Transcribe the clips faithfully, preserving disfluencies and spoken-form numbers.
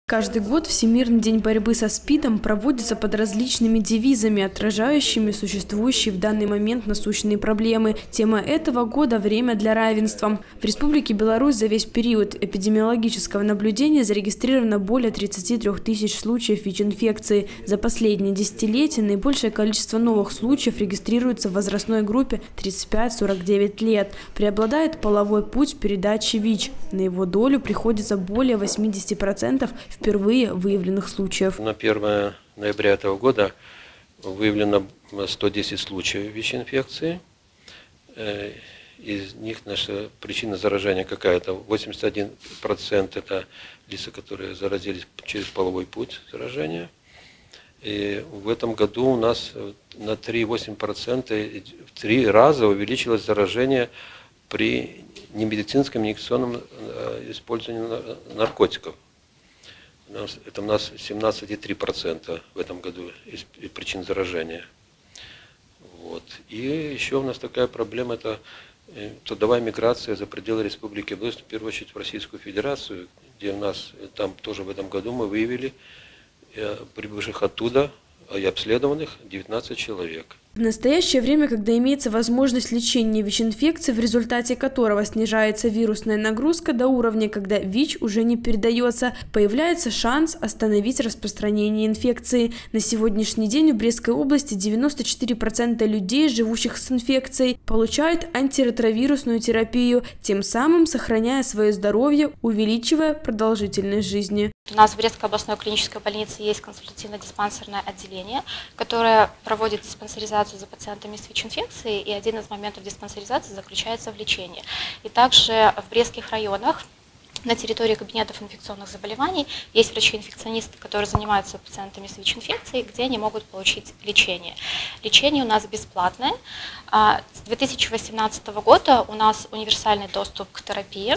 Каждый год Всемирный день борьбы со СПИДом проводится под различными девизами, отражающими существующие в данный момент насущные проблемы. Тема этого года – время для равенства. В Республике Беларусь за весь период эпидемиологического наблюдения зарегистрировано более тридцати трёх тысяч случаев ВИЧ-инфекции. За последние десятилетия наибольшее количество новых случаев регистрируется в возрастной группе тридцать пять — сорок девять лет. Преобладает половой путь передачи ВИЧ. На его долю приходится более восьмидесяти процентов впервые выявленных случаев. На первое ноября этого года выявлено сто десять случаев ВИЧ-инфекции. Из них наша причина заражения какая-то. восемьдесят один процент это лица, которые заразились через половой путь заражения. И в этом году у нас на три целых восемь десятых процента в три раза увеличилось заражение при немедицинском инъекционном использовании наркотиков. Это у нас семнадцать целых три десятых процента в этом году из причин заражения. Вот. И еще у нас такая проблема – это трудовая миграция за пределы Республики Беларусь, в первую очередь в Российскую Федерацию, где у нас там тоже в этом году мы выявили прибывших оттуда и обследованных девятнадцать человек. В настоящее время, когда имеется возможность лечения ВИЧ-инфекции, в результате которого снижается вирусная нагрузка до уровня, когда ВИЧ уже не передается, появляется шанс остановить распространение инфекции. На сегодняшний день в Брестской области девяносто четыре процента людей, живущих с инфекцией, получают антиретровирусную терапию, тем самым сохраняя свое здоровье, увеличивая продолжительность жизни. У нас в Брестской областной клинической больнице есть консультативно-диспансерное отделение, которое проводит диспансеризацию за пациентами с ВИЧ-инфекцией, и один из моментов диспансеризации заключается в лечении. И также в брестских районах на территории кабинетов инфекционных заболеваний есть врачи-инфекционисты, которые занимаются пациентами с ВИЧ-инфекцией, где они могут получить лечение. Лечение у нас бесплатное. С две тысячи восемнадцатого года у нас универсальный доступ к терапии.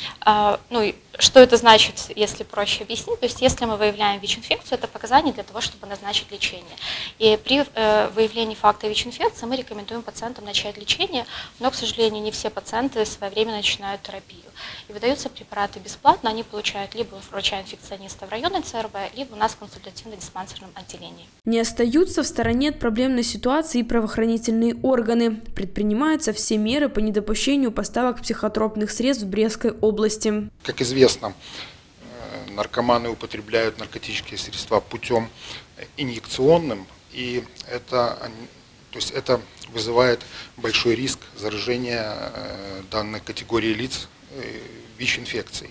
Ну и что это значит, если проще объяснить? То есть если мы выявляем ВИЧ-инфекцию, это показание для того, чтобы назначить лечение. И при выявлении факта ВИЧ-инфекции мы рекомендуем пациентам начать лечение, но, к сожалению, не все пациенты своевременно начинают терапию. И выдаются препараты бесплатно, они получают либо у врача-инфекциониста в районной ЦРБ, либо у нас в консультативно-диспансерном отделении. Не остаются в стороне от проблемной ситуации и правоохранительные органы. Предпринимаются все меры по недопущению поставок психотропных средств в Брестской области. Как известно, наркоманы употребляют наркотические средства путем инъекционным, и это, то есть это вызывает большой риск заражения данной категории лиц ВИЧ-инфекцией.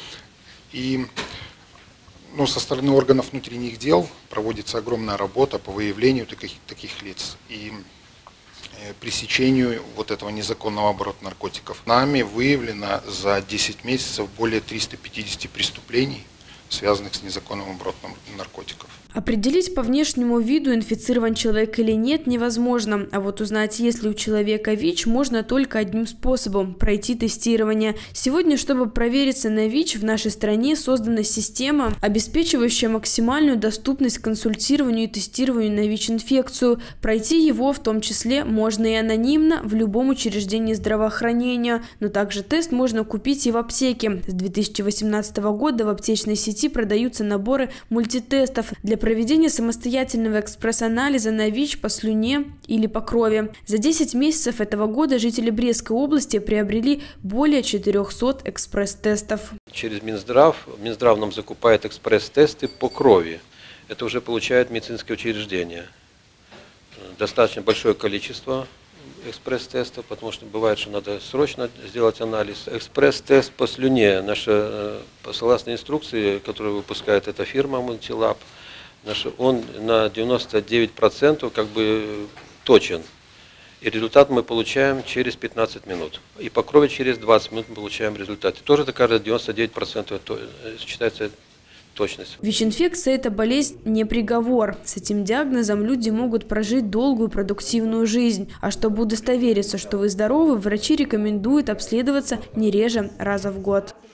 И ну, со стороны органов внутренних дел проводится огромная работа по выявлению таких, таких лиц и пресечению вот этого незаконного оборота наркотиков. Нами выявлено за десять месяцев более трёхсот пятидесяти преступлений, связанных с незаконным оборотом наркотиков. Определить по внешнему виду, инфицирован человек или нет, невозможно. А вот узнать, есть ли у человека ВИЧ, можно только одним способом – пройти тестирование. Сегодня, чтобы провериться на ВИЧ, в нашей стране создана система, обеспечивающая максимальную доступность к консультированию и тестированию на ВИЧ-инфекцию. Пройти его в том числе можно и анонимно в любом учреждении здравоохранения. Но также тест можно купить и в аптеке. С две тысячи восемнадцатого года в аптечной сети продаются наборы мультитестов для проведения самостоятельного экспресс-анализа на ВИЧ по слюне или по крови. За десять месяцев этого года жители Брестской области приобрели более четырёхсот экспресс-тестов. Через Минздрав, Минздрав нам закупает экспресс-тесты по крови. Это уже получает медицинское учреждение. Достаточно большое количество экспресс-тестов, потому что бывает, что надо срочно сделать анализ. Экспресс-тест по слюне, наша, согласно инструкции, которую выпускает эта фирма Multilab, он на девяносто девять процентов как бы точен. И результат мы получаем через пятнадцать минут. И по крови через двадцать минут мы получаем результат. И тоже такая девяносто девять процентов считается точность. ВИЧ-инфекция – это болезнь не приговор. С этим диагнозом люди могут прожить долгую продуктивную жизнь. А чтобы удостовериться, что вы здоровы, врачи рекомендуют обследоваться не реже раза в год.